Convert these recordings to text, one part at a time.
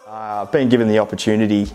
I've been given the opportunity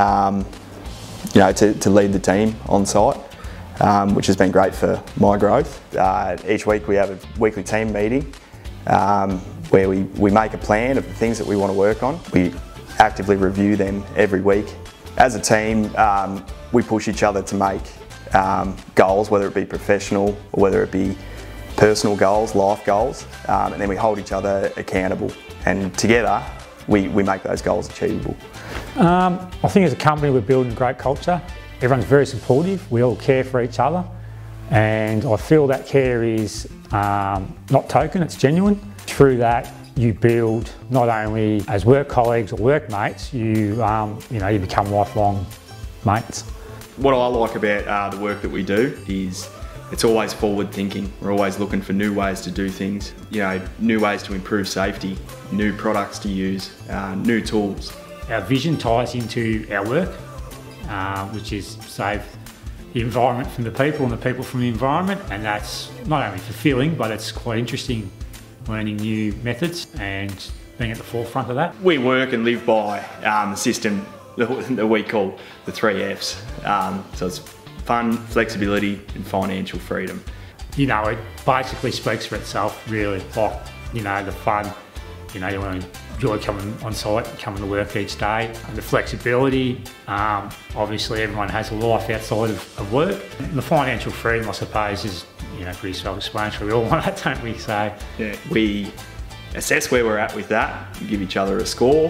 to lead the team on site, which has been great for my growth. Each week we have a weekly team meeting where we make a plan of the things that we want to work on. We actively review them every week. As a team, we push each other to make goals, whether it be professional or whether it be personal goals, life goals, and then we hold each other accountable, and together we make those goals achievable. I think as a company we're building a great culture. Everyone's very supportive, we all care for each other, and I feel that care is not token, it's genuine. Through that you build not only as work colleagues or workmates, you become lifelong mates. What I like about the work that we do is it's always forward thinking. We're always looking for new ways to do things, new ways to improve safety, new products to use, new tools. Our vision ties into our work, which is save the environment from the people and the people from the environment, and that's not only fulfilling but it's quite interesting, learning new methods and being at the forefront of that. We work and live by the system that we call the 3 Fs. So it's fun, flexibility and financial freedom. It basically speaks for itself really. Like, the fun, you want to enjoy coming on site, coming to work each day. And the flexibility, obviously everyone has a life outside of work. And the financial freedom, I suppose, is pretty self-explanatory. We all want that, don't we? So yeah, we assess where we're at with that, give each other a score,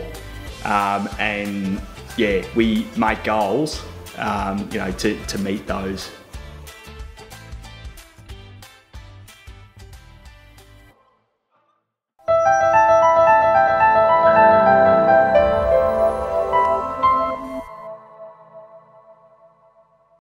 and yeah, we make goals, to meet those